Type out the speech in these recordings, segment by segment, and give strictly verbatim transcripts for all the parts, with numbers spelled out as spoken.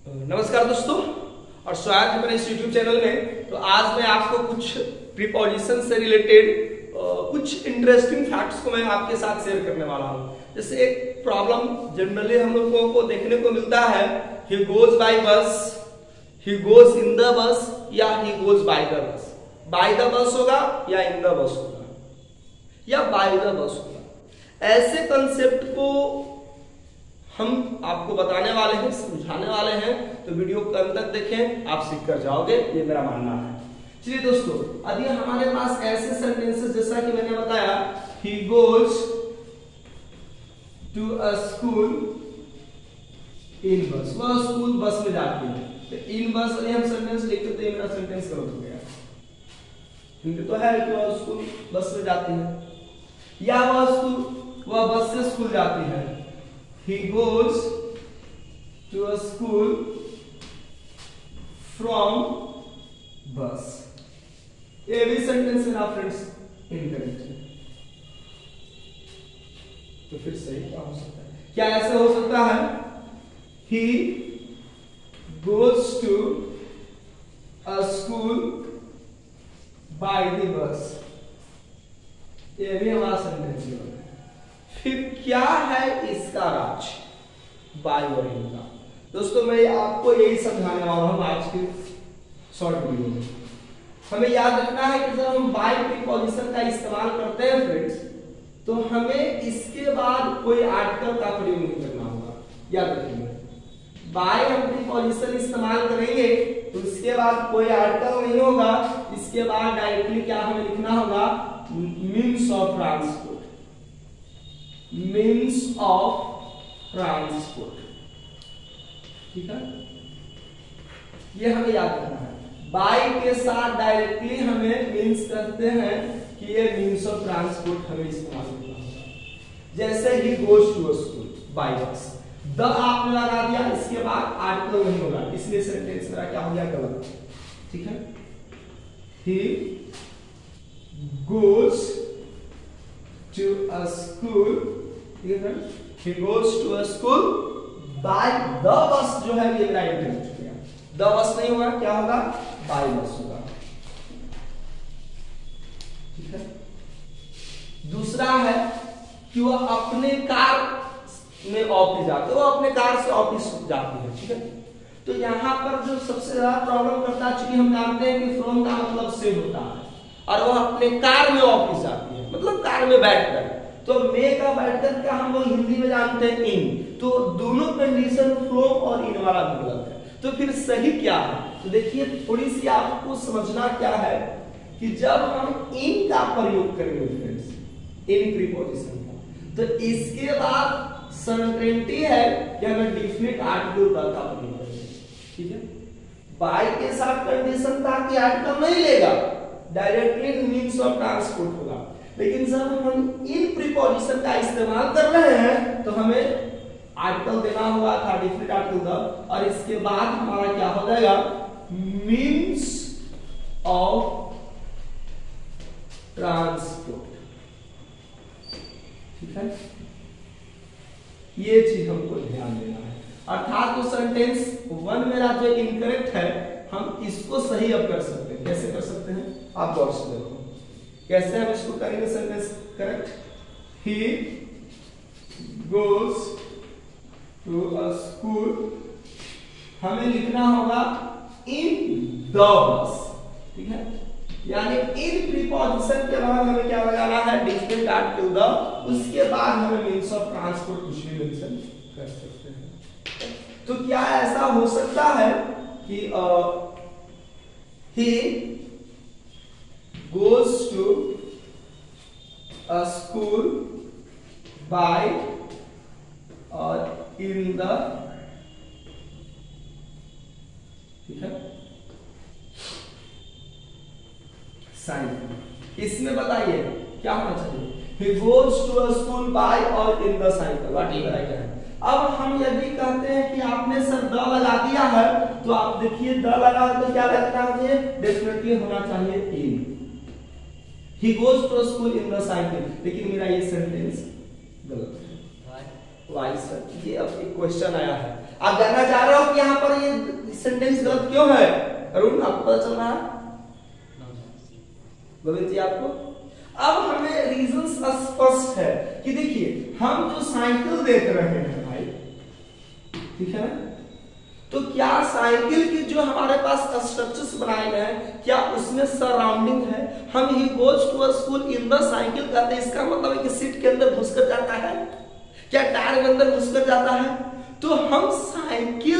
नमस्कार दोस्तों और स्वागत है मेरे इस YouTube चैनल में। तो आज मैं आपको कुछ प्रीपोजिशन से रिलेटेड कुछ इंटरेस्टिंग फैक्ट्स को मैं आपके साथ शेयर करने वाला हूँ। जैसे एक प्रॉब्लम जनरली हम लोगों को देखने को मिलता है, ही गोज बाय बस, he goes in the bus या he goes by the bus. By the bus होगा या इन द बस होगा या बाय द बस होगा। ऐसे कंसेप्ट को हम आपको बताने वाले हैं, समझाने वाले हैं, तो वीडियो को अंत तक देखें, आप सीख कर जाओगे, ये मेरा मानना है। चलिए दोस्तों, अभी हमारे पास ऐसे सेंटेंसेस जैसा कि मैंने बताया, he goes to a school in bus, वह स्कूल बस में जाती है। तो इन बस में हम सेंटेंस लिखते तो ये मेरा सेंटेंस गलत हो गया। हिंदी तो है कि वह स्कूल बस में जाती है, या वह स्कूल वह बस से स्कूल जाती है। He goes to a school from bus। ये भी सेंटेंस मेरा फ्रेंड्स इनकरेक्ट है। तो फिर सही क्या हो सकता है? क्या ऐसा हो सकता है? He goes to a school by the bus। ये भी हमारा सेंटेंस है। फिर क्या है इसका राज, बाय और इन का? दोस्तों मैं आपको यही समझाने वाला हूं आज के शॉर्ट वीडियो में। हमें याद रखना है कि जब हम बाय प्रीपोजिशन का इस्तेमाल करते हैं फ्रेंड्स, तो हमें इसके बाद कोई आर्टिकल का प्रयोग नहीं करना होगा। याद रखिए, बाय हम प्रीपोजिशन इस्तेमाल करेंगे तो इसके बाद कोई आर्टिकल नहीं होगा। इसके बाद डायरेक्टली क्या हमें लिखना होगा? Means of transport, means of transport. ठीक है, ये हमें याद रखना है। बाय के साथ डायरेक्टली हमें मीन्स करते हैं कि ये मीन्स ऑफ ट्रांसपोर्ट हमें इस्तेमाल करना होगा। जैसे he goes to school by bus, the आपने लगा दिया, इसके बाद आर्टिकल नहीं होगा, इसलिए सेंटेंस मेरा क्या हो गया? गलत। ठीक है, he goes to a school, ठीक है, he goes to a school by the bus, जो है ये मेरा इंटरेस्ट हो गया। the bus नहीं होगा, क्या होगा? by bus होगा। ठीक है, दूसरा है कि वह अपने कार में ऑफिस जाते, वो अपने कार से ऑफिस जाती है। ठीक है, तो यहाँ पर जो सबसे ज्यादा प्रॉब्लम करता है, चूंकि हम जानते हैं कि फ्रॉम का मतलब से होता है, और वह अपने कार में ऑफिस जाती है, मतलब कार में बैठकर। तो मे का बैठकर क्या हम लोग हिंदी में जानते हैं? इन। तो दोनों कंडीशन फ्रॉम और इन वाला भी गलत है। तो फिर सही क्या है? तो देखिए, थोड़ी सी आपको समझना क्या है कि जब हम इन का प्रयोग करेंगे फ्रेंड्स, इन प्रीपोजिशन का, तो इसके बाद सर्टेनिटी है कि हमें डेफिनेट आर्टिकल का प्रयोग करेंगे। ठीक है, बाय के साथ कंडीशन था कि आर्टिकल नहीं लेगा, डायरेक्टली मीन्स ऑफ ट्रांसपोर्ट होगा। लेकिन जब हम इन प्रीपोजिशन का इस्तेमाल कर रहे हैं तो हमें आर्टिकल देना होगा था, डिफरेंट आर्टिकल का, और इसके बाद हमारा क्या हो जाएगा? Means of transport. ठीक है, ये चीज हमको ध्यान देना है। अर्थात तो सेंटेंस वन मेरा जो इनकरेक्ट है, हम इसको सही अब कर सकते हैं। कैसे कर सकते हैं? आप गौर से देखो कैसे हम इसको करेंगे sentence correct. He goes to a school, हमें लिखना होगा इन द बस। ठीक है, यानी इन प्रीपोजिशन के बाद हमें क्या लगाना है? डिफरेंट आर्टिकल द, उसके बाद हमें मीन्स ऑफ ट्रांसपोर्ट कुछ भी मेंशन कर सकते हैं। तो क्या ऐसा हो सकता है कि ही goes to a school by or in the, ठीक है, साइकिल। इसमें बताइए क्या होना चाहिए? He goes to a school by or in the cycle, what is right है। अब हम यदि कहते हैं कि आपने सर द लगा दिया है, तो आप देखिए द लगा तो क्या लगना चाहिए? डेफिनेटली होना चाहिए इन। He goes to school in the cycle, लेकिन मेरा ये सेंटेंस गलत है। वाई सर, ये अब एक क्वेश्चन आया है, आप जानना चाह रहे हो कि यहाँ पर ये सेंटेंस गलत क्यों है? अरुण आपको पता चल रहा है? गोविंद जी आपको? अब हमें रीजन स्पष्ट है कि देखिए हम जो साइकिल देख रहे हैं भाई, ठीक है ना, तो क्या साइकिल के जो हमारे पास स्ट्रक्चर्स बनाए गए हैं क्या उसमें सराउंडिंग है? हम he goes to a school in the cycle कहते हैं, इसका मतलब है कि सीट के अंदर घुसकर जाता है, क्या टायर के अंदर घुसकर जाता है? तो हम साइकिल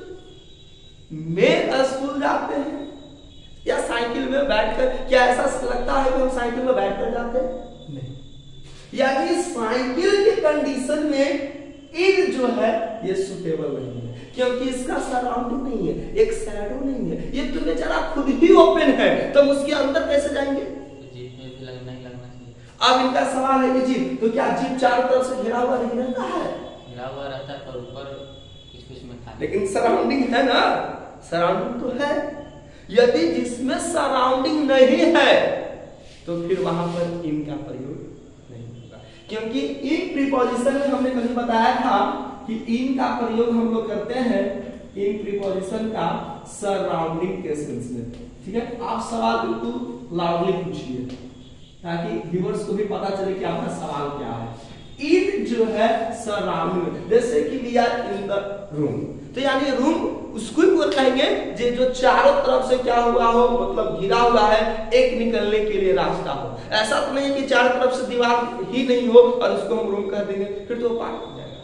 में स्कूल जाते हैं या साइकिल में बैठकर, क्या ऐसा लगता है कि हम साइकिल में बैठकर जाते हैं? नहीं। यानी साइकिल के कंडीशन में इन जो है ये सुटेबल नहीं है, क्योंकि इसका सराउंडिंग नहीं है, एक शैडो नहीं है, ये तो बेचारा खुद ही ओपन है, तो हम उसके अंदर कैसे जाएंगे? जीप में भी लगना ही लगना चाहिए। अब इनका सवाल है कि जीप, तो क्या जीप चारों तरफ से घिरा हुआ नहीं रहता है? घिरा हुआ रहता है पर ऊपर कुछ कुछ में खाली, लेकिन सराउंडिंग है ना, सराउंडिंग तो है। यदि जिसमें सराउंडिंग नहीं है तो फिर वहां पर इन का प्रयोग नहीं होगा, क्योंकि इन प्रीपोजिशन में हमने कभी बताया था कि इन का प्रयोग हम लोग करते हैं इन प्रीपोजिशन का सराउंडिंग के सेंस में। ठीक है, आप सवाल बिल्कुल लाउडली पूछिए ताकि व्यूअर्स को भी पता चले कि आपका सवाल क्या है। इन जो है सराउंडिंग, जैसे कि we are in the room, तो यानी रूम उसको ही कहेंगे जे जो चारों तरफ से क्या हुआ हो, मतलब घिरा हुआ है, एक निकलने के लिए रास्ता हो। ऐसा तो नहीं कि चारों तरफ से दीवार ही नहीं हो और उसको हम रूम कर देंगे, फिर तो पार्ट हो जाएगा।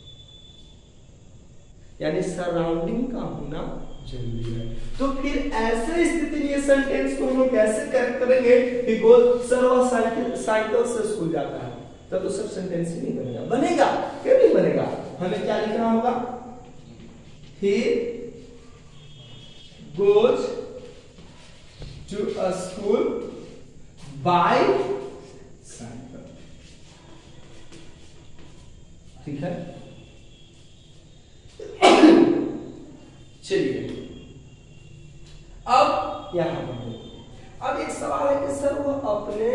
यानी सराउंडिंग का होना जरूरी है। तो फिर ऐसे स्थिति में सेंटेंस को हम लोग कैसे करेंगे कि गोल सर वो साइकिल साइकिल से स्कूल जाता है, तब तो सब सेंटेंस ही नहीं बनेगा। बनेगा क्यों नहीं बनेगा? हमें क्या लिखना होगा? He goes to a school by cycle। ठीक है, चलिए अब यहां पर अब एक सवाल है कि सर वो अपने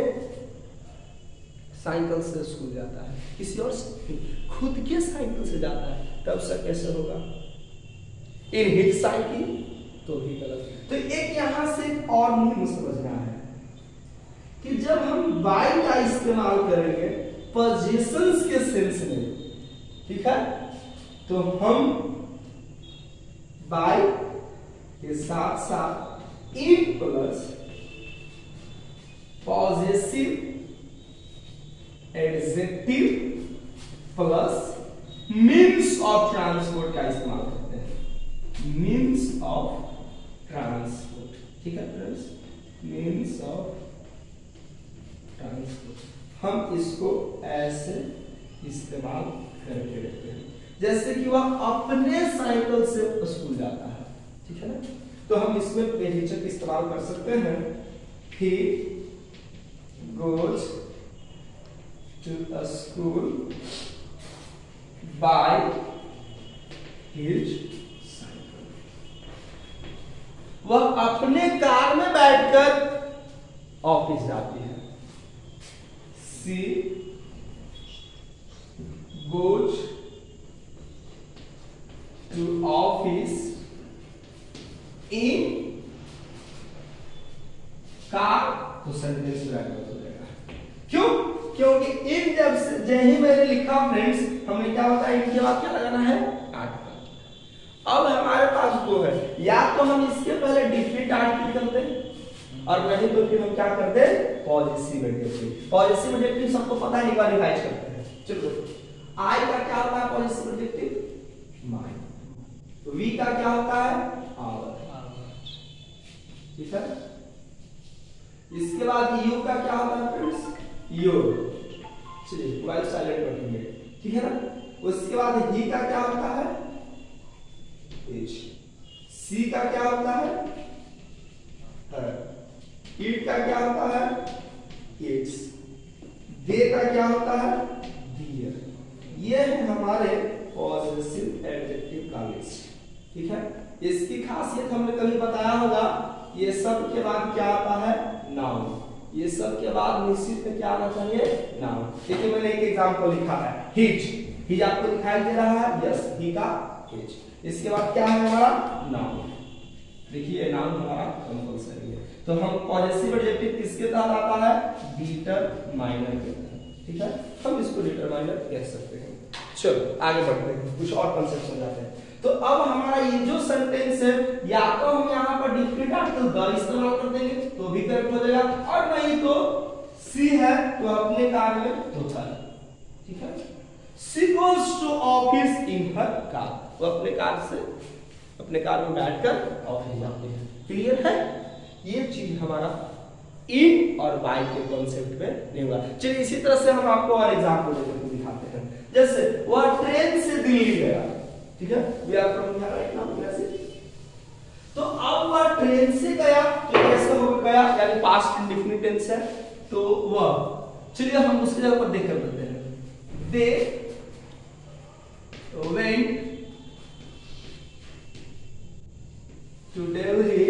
साइकिल से स्कूल जाता है, किसी और से खुद के साइकिल से जाता है, तब सर कैसे होगा? इन हिज साइकिल, तो ही गलत। तो एक यहां से और नियम समझना है कि जब हम बाय का इस्तेमाल करेंगे पोजीशंस के सेंस में, ठीक है, तो हम बाय के साथ साथ in plus positive adjective plus means of transport का इस्तेमाल करते हैं। मीन्स ऑफ ट्रांसपोर्ट, ठीक है फ्रेंड्स, मीन्स ऑफ ट्रांसपोर्ट हम इसको ऐसे इस्तेमाल करके रखते हैं, जैसे कि वह अपने साइकिल से स्कूल जाता है। ठीक है ना, तो हम इसमें बेहिचक इस्तेमाल कर सकते हैं। He goes to a school by his cycle। वह अपने कार में बैठकर ऑफिस जाती है। She goes to office in car, तो सेंटेंस हो जाएगा। क्यों? क्योंकि इन जब से जही मैंने लिखा फ्रेंड्स, हमने क्या बताया, इनके बाद क्या लगाना है? आर्टिकल। अब हमारे पास दो है, या तो हम इसके पहले डिफरेंट आर्टिकल कर दें और नहीं तो फिर हम क्या कर दे? Positive adjective. पॉजिटिव एडजेक्टिव सबको पता है, एक बार रिवाइज करते हैं। चलो, आई का क्या होता है पॉजिटिव एडजेक्टिव? माय। वी का क्या होता है? आवर। ठीक है, इसके बाद यू का क्या होता है फ्रेंड्स? योर। चलिए मोबाइल साइलेंट रखेंगे, ठीक है ना। उसके बाद ही का क्या होता है? एच। सी का क्या होता है? हर। इट का क्या होता है? इट्स। दे का क्या होता है? डियर। ये है हमारे पॉजिटिव एडजेक्टिव का लिस्ट। ठीक है, इसकी खासियत हमने कभी बताया होगा, ये सब के बाद क्या आता है? नाउन। ये सब के बाद निश्चित में क्या आना चाहिए? नाउन। देखिए मैंने एक एग्जांपल लिखा है, हिज। हिज आपको दिखाई दे रहा है, यस ही का एज। इसके बाद क्या है हमारा नाउन। देखिए नाउन हमारा कंपल्सरी है, तो हम पॉजेसिव एडजेक्टिव किसके तहत आता है, डिटरमाइनर के तहत, ठीक है, हम इसको डिटरमाइनर कह सकते हैं। चलो आगे बढ़ते हैं, कुछ और कंसेप्ट समझाते हैं। तो अब हमारा ये जो सेंटेंस है, या तो हम यहाँ पर डिफरेंट आर्टिकल द इस्तेमाल कर देंगे तो भी करेक्ट हो जाएगा, और नहीं तो सी है तो अपने कार में तो था, ठीक है। She goes to office in her car, वो अपने कार से अपने कार में बैठकर ऑफिस जाते हैं। क्लियर है, ये चीज हमारा इन और बाय के कॉन्सेप्ट में नहीं होगा। चलिए इसी तरह से हम आपको और एग्जांपल देकर दिखाते हैं। जैसे वह ट्रेन से दिल्ली गया, ठीक है, we are from here right now, तो अब वह ट्रेन से गया तो कैसे हो गया, यानी पास्ट इंडेफिनिट टेंस है, तो वह, चलिए हम उसकी जगह पर देख कर देते हैं। They went to Delhi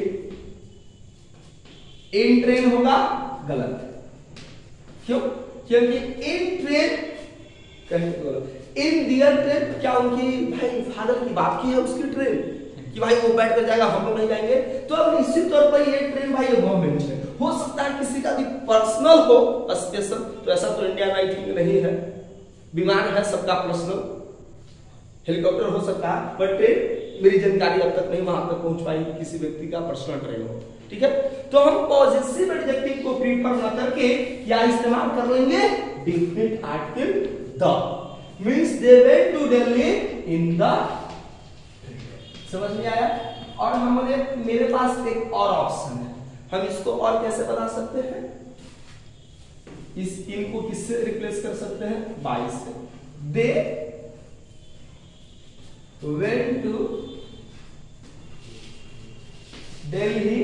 in train होगा गलत, क्यों, क्योंकि इन ट्रेन कहीं बोलो इन दियर ट्रेन, क्या उनकी भाई फादर की बात की है उसकी ट्रेन कि भाई वो बैठ कर जाएगा हम लोग नहीं जाएंगे, तो अब निश्चित तौर पर ये ट्रेन भाई गवर्नमेंट है, हो सकता है किसी का भी पर्सनल हो स्पेशल, तो ऐसा तो इंडिया में आई थिंक नहीं है, विमान है सबका पर्सनल, हेलीकॉप्टर हो सकता है, बट ट्रेन मेरी जानकारी अब तक नहीं वहां तक पहुंच पाई किसी व्यक्ति का पर्सनल ट्रेन हो, ठीक है। तो हम पॉजिटिव एडजेक्टिव को प्रीफर न करके क्या इस्तेमाल कर लेंगे, different article the, means they went to Delhi in the, समझ में आया। और हमारे मेरे पास एक और ऑप्शन है, हम इसको और कैसे बता सकते हैं, इस इन को किससे रिप्लेस कर सकते हैं, बाय से। They went to Delhi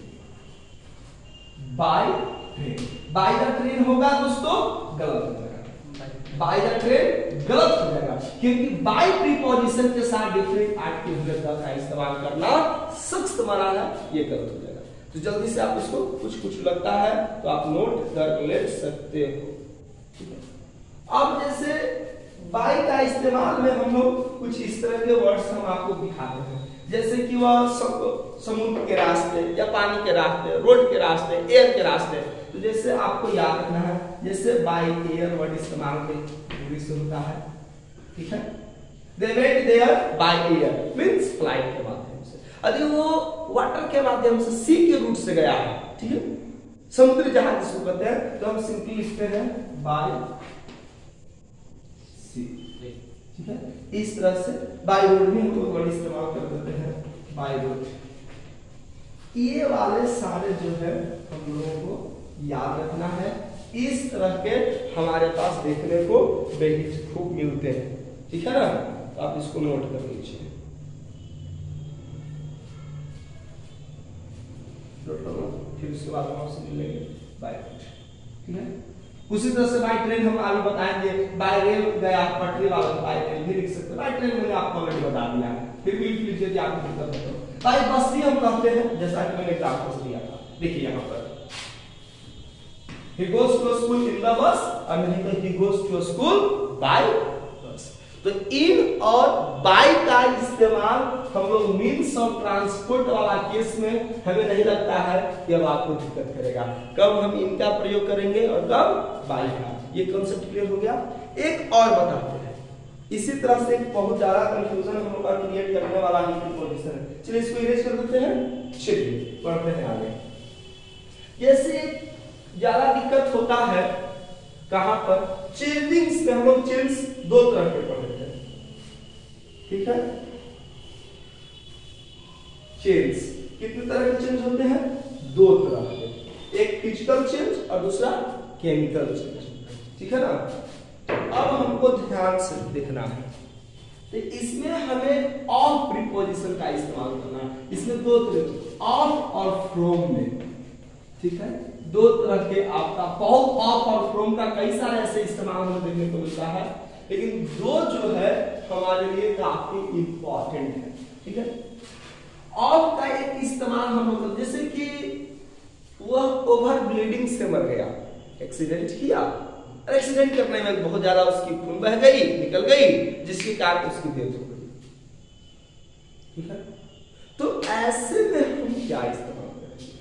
by train, by the train होगा दोस्तों गलत हो जाएगा, बाय द ट्रेन गलत हो जाएगा, क्योंकि बाय प्रीपोजिशन के साथ डिफरेंट आर्टिकल का इस्तेमाल करना सख्त मना है, ये गलत हो जाएगा। तो जल्दी से आप इसको कुछ कुछ लगता है तो आप नोट कर ले सकते हो। अब जैसे बाय का इस्तेमाल में हम लोग कुछ इस तरह के वर्ड्स हम आपको दिखाते हैं, जैसे कि वह समुद्र के रास्ते या पानी के रास्ते, रोड के रास्ते, एयर के रास्ते, तो जैसे आपको याद रखना है, जैसे बाय एयर वर्ड इस्तेमाल में दूरी से होता है, ठीक है, they went there by air means flight के माध्यम से, यदि वो वाटर के माध्यम से सी के रूट से गया है, ठीक है, समुद्री जहाज जिसको कहते हैं, तो हम सिंपली लिखते हैं बाय सी, ठीक है। इस तरह से बाय रोड भी हम लोग वर्ड इस्तेमाल कर देते हैं, बाय रोड। ये वाले सारे जो है हम लोगों को याद रखना है, इस तरह के हमारे पास देखने को बेहद खूब मिलते हैं, ठीक है ना, तो आप इसको नोट कर लीजिए। फिर उसके बाद हम आपसे मिलेंगे बाय रोड, ठीक है। उसी तरह से बाय ट्रेन हम आगे बताएंगे, बाय रेल गया पटरी वाला बाय ट्रेन भी लिख सकते हैं, बाय ट्रेन मैंने आपको ऑलरेडी बता दिया है, फिर भी लिख लीजिए कि आपको दिक्कत है तो। बाय बस भी हम कहते हैं, जैसा कि मैंने एग्जांपल दिया था, देखिए यहाँ पर he goes to school in the bus और नहीं तो he goes to school by bus। तो इन और बाय का इस्तेमाल हम लोग मीन्स ऑफ ट्रांसपोर्ट वाला केस में हमें नहीं लगता है कि अब आपको दिक्कत करेगा, कब हम इनका प्रयोग करेंगे और कब बाय का, ये कॉन्सेप्ट क्लियर हो गया। एक और बताते हैं, इसी तरह से बहुत ज्यादा कंफ्यूजन हम लोग का क्रिएट करने वाला ही प्रीपोजिशन है, चलिए इसको इरेज कर देते हैं, चलिए पढ़ते हैं आगे। जैसे ज्यादा दिक्कत होता है कहां पर, चेंजिंग्स में हम लोग चेंज दो तरह के पढ़ते हैं, ठीक है, चेंज कितने तरह के चेंज होते हैं, दो तरह के, एक फिजिकल चेंज और दूसरा केमिकल चेंज, ठीक है ना। अब हमको ध्यान से देखना है, तो इसमें हमें ऑफ प्रीपोजिशन का इस्तेमाल करना है, इसमें दो तरह, ऑफ और फ्रॉम में, ठीक है, दो तरह के आपका बहुत ऑफ और फ्रॉम का कई सारे ऐसे इस्तेमाल हमें देखने को मिलता है, लेकिन दो जो है हमारे लिए काफी इंपॉर्टेंट है, ठीक है। ऑफ का एक इस्तेमाल हम लोग, जैसे कि वह ओवर ब्लीडिंग से मर गया, एक्सीडेंट किया और एक्सीडेंट करने में बहुत ज्यादा उसकी खून बह गई, निकल गई, जिसके कारण उसकी डेथ हो गई। ठीक है, तो ऐसे में हम क्या इस्तेमाल करेंगे?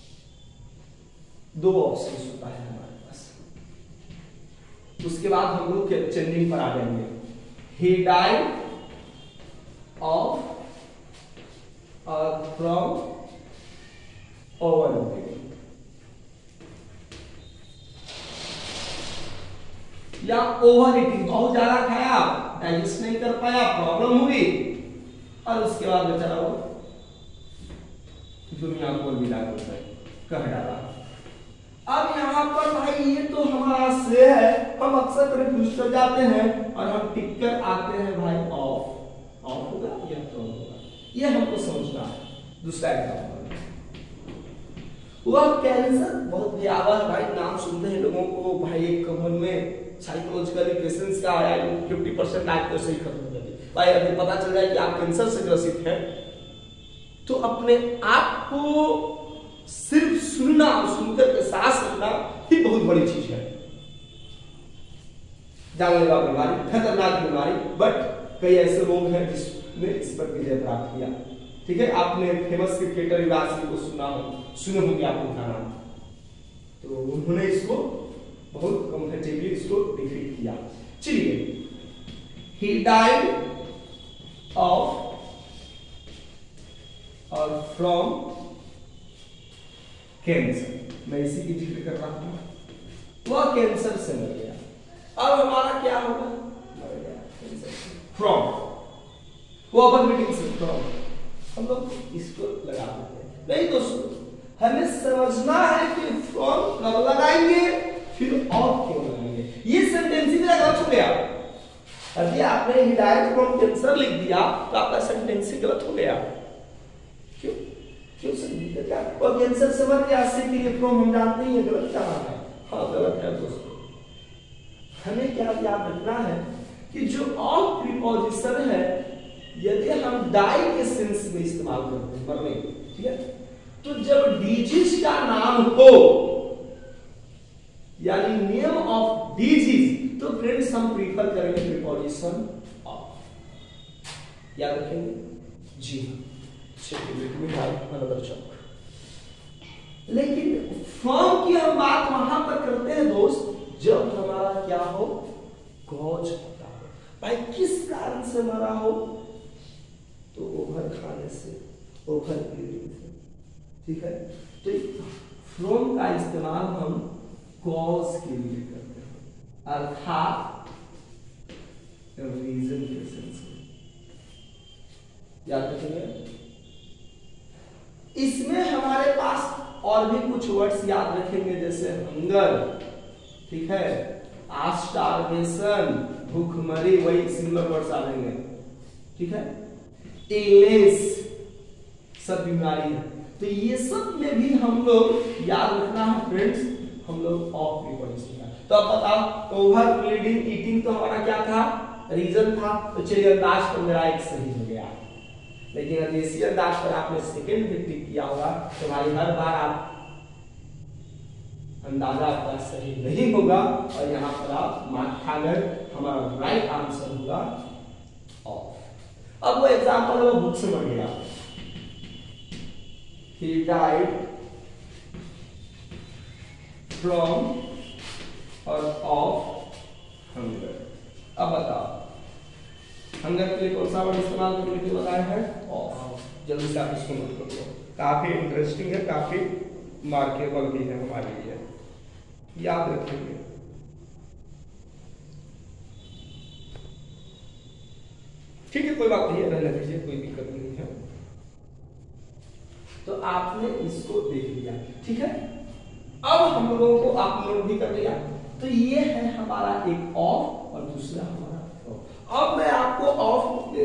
दो ऑप्शन होता है हमारे पास। उसके बाद हम लोग चेंजिंग पर आ जाएंगे। He died of from over या ओवर ईटिंग, बहुत ज्यादा खाया, डाइजेस्ट नहीं कर पाया, प्रॉब्लम हुई और उसके बाद बेचारा वो दुनिया को विदा कर डाला। अब यहाँ पर भाई ये तो हमारा से है, हम अक्सर कंफ्यूज कर जाते हैं और हम टिक कर आते हैं भाई ऑफ। ऑफ होगा या फ्रॉम होगा, ये हमको समझना है। दूसरा एग्जाम्पल, वह कैंसर बहुत भयावह है भाई, नाम सुनते हैं लोगों को भाई एक मन में साइकोलॉजिकली पेशेंट्स का आया फिफ्टी परसेंट लाइफ तो सही खत्म हो जाती भाई। अभी पता चल जाए कि आप कैंसर से ग्रसित हैं तो अपने आप को सिर्फ सुनना, सुनकर के सांस लेना ही बहुत बड़ी चीज है। जानलेवा बीमारी, खतरनाक बीमारी, बट कई ऐसे लोग हैं जिसने इस पर विजय प्राप्त किया। ठीक है, आपने फेमस क्रिकेटर युवराज सिंह को सुना हो, सुने होंगे आप उनका नाम, तो उन्होंने इसको बहुत कंफर्टेबली इसको डिफीट किया। चलिए, ही डाइड ऑफ और फ्रॉम कैंसर, मैं इसी की जिक्र कर रहा हूं, वह कैंसर से मर गया। अब हमारा क्या होगा? मर गया कैंसर से। फ्रॉम, वो अपन मीटिंग से फ्रॉम, हम लोग इसको लगा देते हैं। नहीं दोस्तों, हमें समझना है कि फ्रॉम कब लगाएंगे, फिर ऑफ क्यों लगाएंगे। ये सेंटेंस ही मेरा गलत हो गया। अभी आपने ही डाइड फ्रॉम कैंसर लिख दिया तो आपका सेंटेंस ही गलत हो गया। क्यों क्यों सर क्या और कैंसर से मर गया, से के लिए फ्रॉम हम जानते ही है गलत क्या है। हाँ गलत है दोस्तों। हमें क्या याद रखना है कि जो ऑफ प्रीपोजिशन है यदि हम डाई के सेंस में इस्तेमाल करते हैं मरने, ठीक है, तो जब डिजीज का नाम हो यानी नेम ऑफ डिजीज, तो फ्रेंड्स हम प्रीफर करेंगे प्रीपोजिशन ऑफ। याद रखेंगे जी। लेकिन फ्रॉम की हम बात वहां पर करते हैं दोस्त जब हमारा क्या हो, कॉज पता हो। भाई किस कारण से मरा हो, तो ओवर खाने से, ओवर ब्रीदिंग से। ठीक है, तो फ्रॉम का इस्तेमाल हम कॉज के लिए करते हैं, अर्थात रीजन के सेंस में। याद रखेंगे। इसमें हमारे पास और भी कुछ वर्ड्स याद रखेंगे, जैसे हंगर, ठीक है, स्टारवेशन, भूखमरी, वही सिमिलर वर्ड्स आ जाएंगे। ठीक है, इलनेस, सब बीमारी है। तो ये सब में भी हम लोग याद रखना है फ्रेंड्स, हम लोग ऑफ प्रीपोजिशन का। तो अब बताओ, ओवर ब्लीडिंग, ईटिंग तो हमारा क्या था, रीजन था। तो चलिए अंदाज पर मेरा एक सही हो गया। लेकिन अगर इसी अंदाज पर आपने सेकेंड भी टिक किया होगा तो भाई हर बार आप अंदाजा आपका सही नहीं होगा और यहाँ पर आप मार्क खाकर, हमारा राइट आंसर होगा ऑफ। अब वो एग्जांपल वो बुक से मर गया। He died from और of hunger। अब बताओ हंगर के लिए कौन सा वर्ड इस्तेमाल करने के लिए बताया है, ऑफ। जल्दी से आप इसको नोट कर लो, काफी इंटरेस्टिंग है, काफी मार्केबल भी है हमारे लिए, याद रखेंगे। ठीक है, कोई बात नहीं है, रहने दीजिए, कोई दिक्कत नहीं है। तो आपने इसको देख लिया, ठीक है। अब हम लोगों को आप लोग भी कर लिया। तो ये है हमारा एक ऑफ और दूसरा हमारा ऑफ। अब मैं आपको ऑफ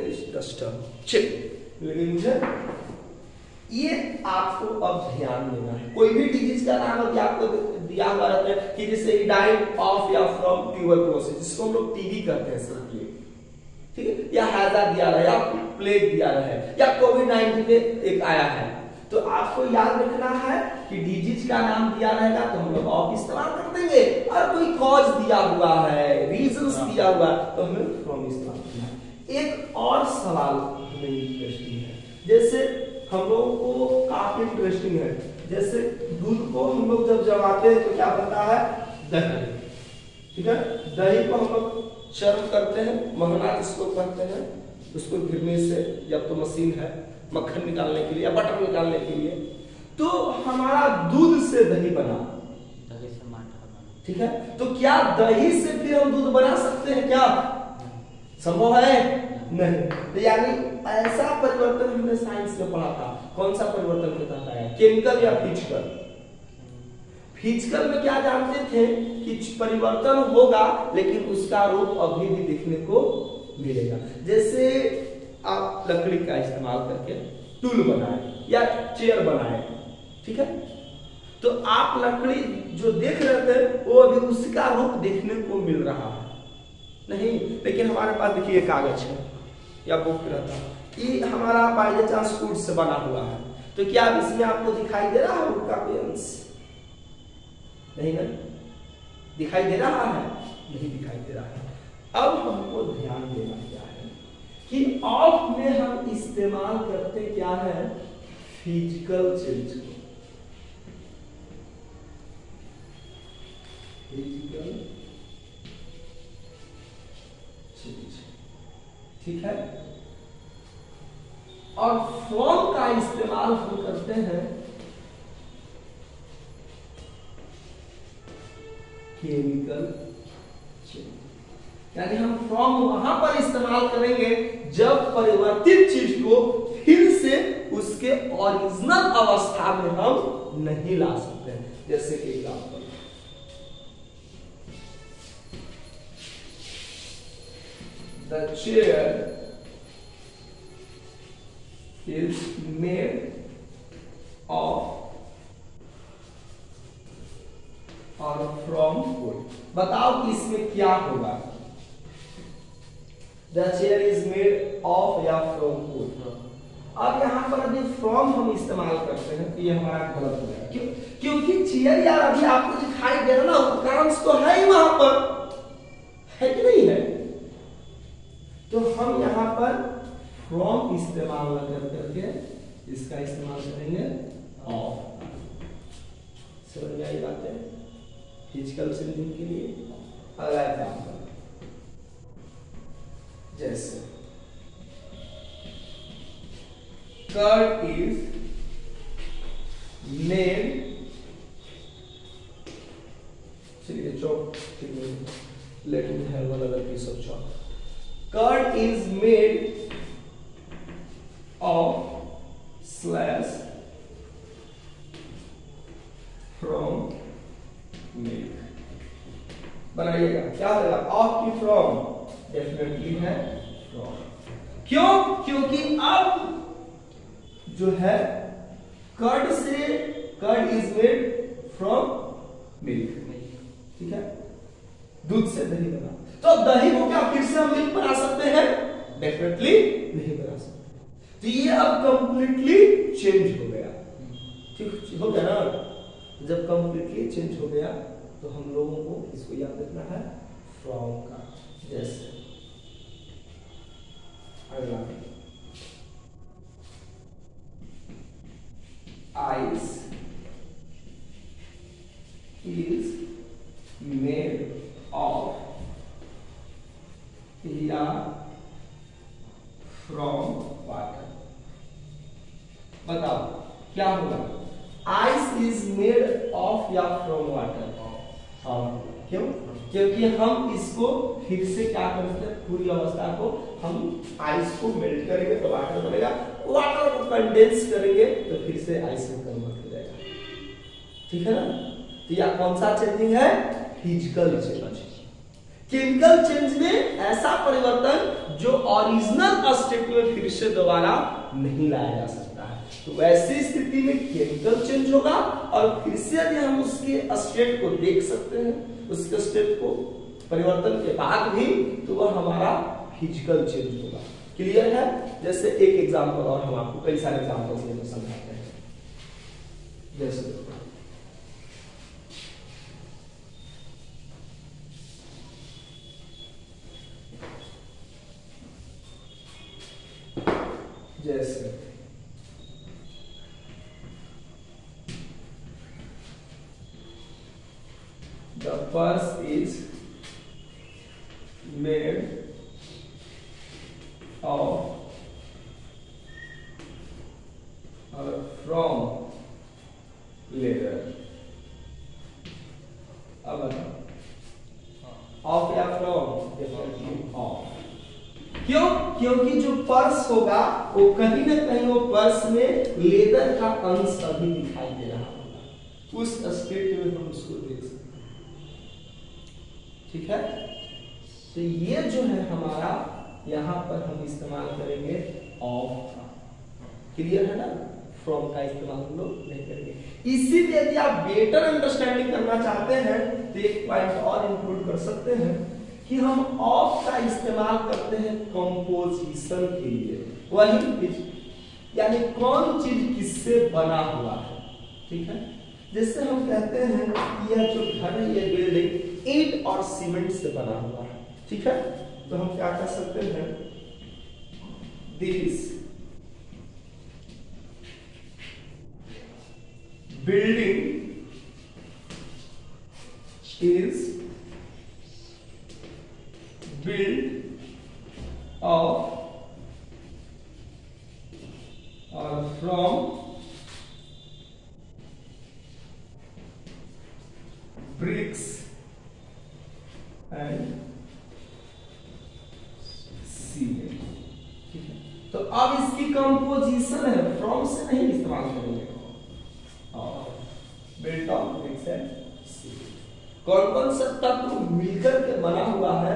लेकिन मुझे ये आपको अब ध्यान देना है। कोई भी डिजीज का नाम अगर आपको दिया हुआ रहता है कि जैसे डाइड ऑफ या फ्रॉम ट्यूबरकुलोसिस, जिसको हम लोग टीबी कहते हैं सर, ठीक है, या हैजा दिया रहा है, या प्लेग दिया रहा है, या कोविड नाइनटीन एक आया है, तो आपको याद रखना है कि डिजिट का नाम दिया रहेगा तो हम लोग ऑफ इस्तेमाल कर देंगे, और कोई कॉज दिया हुआ है, रीजंस दिया हुआ है तो हमें फ्रॉम इस्तेमाल करना है। एक और सवाल हमें इंटरेस्टिंग है, जैसे हम लोगों को काफी इंटरेस्टिंग है, जैसे दूध को हम लोग जब जमाते हैं तो क्या बनता है, दही, ठीक है। दही को हम लोग चर्म करते हैं, महना जिसको कहते हैं, उसको गिरने से, जब तो मशीन है मक्खन निकालने के लिए या बटर निकालने के लिए, तो हमारा दूध से दही बना, दही से माठा बना, ठीक है। तो क्या दही से फिर हम दूध बना सकते हैं, क्या संभव है? नहीं। तो यानी ऐसा परिवर्तन हमने साइंस में पढ़ा था, कौन सा परिवर्तन के तहत आया, केमिकल या फिजिकल? फिजिकल में क्या जानते थे कि परिवर्तन होगा लेकिन उसका रूप अभी भी देखने को मिलेगा। जैसे आप लकड़ी का इस्तेमाल करके टूल बनाए या चेयर बनाए, ठीक है, तो आप लकड़ी जो देख रहे थे वो अभी उसका रूप देखने को मिल रहा है नहीं, लेकिन हमारे पास देखिए कागज है या बुक रहता है, ये हमारा बाय चांस वुड से बना हुआ है, तो क्या अब इसमें आपको दिखाई दे रहा है वुड का अपीयरेंस? नहीं ना, दिखाई दे रहा है? नहीं दिखाई दे रहा है। अब हमको ध्यान देना क्या है कि ऑफ में हम इस्तेमाल करते क्या है, फिजिकल चेंज को, फिजिकल चेंज, ठीक है। और फ्रॉम का इस्तेमाल हम करते हैं केमिकल चेंज, यानी हम फ्रॉम वहां पर इस्तेमाल करेंगे जब परिवर्तित चीज को फिर से उसके ओरिजिनल अवस्था में हम नहीं ला सकते हैं। जैसे कि example, the chair is made of और फ्रॉम वुड। बताओ कि इसमें क्या होगा, the chair is made of या फ्रॉम वुड। अब यहाँ पर अभी फ्रॉम हम इस्तेमाल करते हैं तो ये हमारा गलत हो जाएगा, क्यों? क्योंकि चेयर यार अभी आपको दिखाई दे रहा ना, उपकरण तो है ही वहां पर, है कि नहीं है? तो हम यहाँ पर फ्रॉम इस्तेमाल न कर करके इसका इस्तेमाल करेंगे ऑफ। समझ में आई बात है? फिजिकल चेंजिंग के लिए अगला एग्जांपल, जैसे कर्ड इज मेड, चलिए chalk, let me have one other piece of chalk. Curd is made of slash from milk. बनाइएगा, क्या होगा, ऑफ की फ्रॉम, डेफिनेटली है फ्रॉम। क्यों? क्योंकि अब जो है कर्ड से, curd is made from milk, ठीक है, दूध से दही बना, तो दही को क्या फिर से हम मिल्क बना सकते हैं? डेफिनेटली नहीं बना सकते। तो ये अब कंप्लीटली चेंज हो गया, ठीक हो गया ना। जब कंप्लीटली चेंज हो गया तो हम लोगों को इसको याद रखना है फ्रॉम का। जैसे अगला, आइस इज मेड ऑफ या फ्रॉम वाटर। बताओ क्या होगा, आइस इज मेड ऑफ या फ्रॉम वाटर? क्यों? क्योंकि हम इसको फिर से क्या करते हैं, पूरी अवस्था को हम आइस को मेल्ट करेंगे तो वाटर बनेगा, वाटर को कंडेंस करेंगे तो फिर से आइस में कन्वर्ट हो जाएगा, ठीक है ना। तो यह कौन सा चेंजिंग है? Physical change. केमिकल चेंज में ऐसा परिवर्तन जो ओरिजिनल स्टेट में फिर से दोबारा नहीं लाया जा सकता है, तो वैसी स्थिति में केमिकल चेंज होगा, और फिर से यदि हम उसके स्टेट को देख सकते हैं, उसके स्टेट को परिवर्तन के बाद भी, तो वह हमारा फिजिकल चेंज होगा। क्लियर है? जैसे एक एग्जांपल और हम आपको कई सारे एग्जांपल से समझाते हैं। जैसे जैसे the purse is made of or from leather. अब बताओ ऑफ या फ्रॉम? ऑफ। क्यों? क्योंकि जो पर्स होगा वो कहीं ना कहीं वो पर्स में लेदर का अंश अभी दिखाई दे रहा होगा, उस स्टेट में हम उसको देख सकते हैं। ठीक है, तो ये जो है हमारा यहाँ पर हम इस्तेमाल करेंगे ऑफ का। क्लियर है ना? फ्रॉम का इस्तेमाल हम लोग नहीं करेंगे। इसीलिए यदि आप बेटर अंडरस्टैंडिंग करना चाहते हैं तो एक पॉइंट और इंक्लूड कर सकते हैं कि हम ऑफ का इस्तेमाल करते हैं कंपोजिशन के लिए। वही यानी कौन चीज किससे बना हुआ है। ठीक है, जैसे हम कहते हैं कि यह जो घर है, यह बिल्डिंग ईंट और सीमेंट से बना हुआ है। ठीक है, तो हम क्या कह सकते हैं, this building is built of or from bricks and cement। ठीक है, तो अब इसकी कंपोजिशन है, फ्रॉम से नहीं इस्तेमाल करेंगे, और built of bricks and cement. कौन कौन सा तत्व मिलकर के बना हुआ है,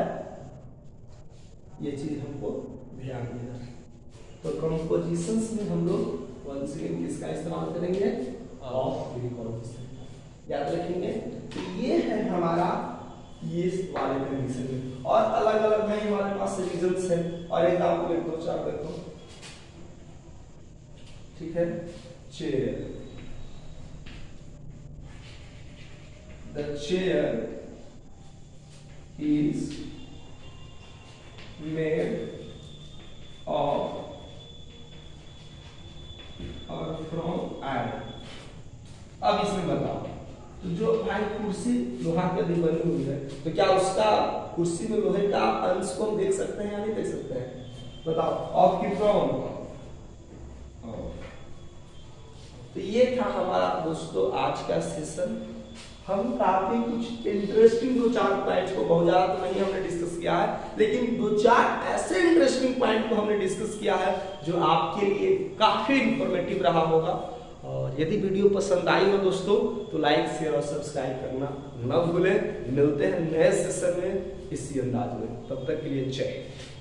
ये चीज हमको ध्यान देना है। तो कंपोजिशंस में हम लोग वंस अगेन किसका इस्तेमाल करेंगे, ऑफ कंपोजिशन। याद रखेंगे, तो ये है हमारा ये वाले कंडीशन में। और अलग अलग है हमारे पास रीजंस है, और एग्जांपल एक दो चार देखो। ठीक है, chair, the chair is made of or from iron। अब इसमें बताओ, तो जो भाई कुर्सी लोहा के भी बनी हुई है, तो क्या उसका कुर्सी में लोहे का अंश को हम देख सकते हैं या नहीं देख सकते हैं? बताओ, ऑफ की फ्रॉम? तो ये था हमारा दोस्तों आज का सेशन। हम काफी कुछ इंटरेस्टिंग दो चार पॉइंट्स को, बहुत ज्यादा तो नहीं हमने डिस्कस किया है, लेकिन दो चार ऐसे इंटरेस्टिंग पॉइंट को हमने डिस्कस किया है जो आपके लिए काफी इंफॉर्मेटिव रहा होगा। और यदि वीडियो पसंद आई हो दोस्तों तो लाइक शेयर और सब्सक्राइब करना न भूलें। मिलते हैं नए सेशन में इसी अंदाज में, तब तक के लिए जय।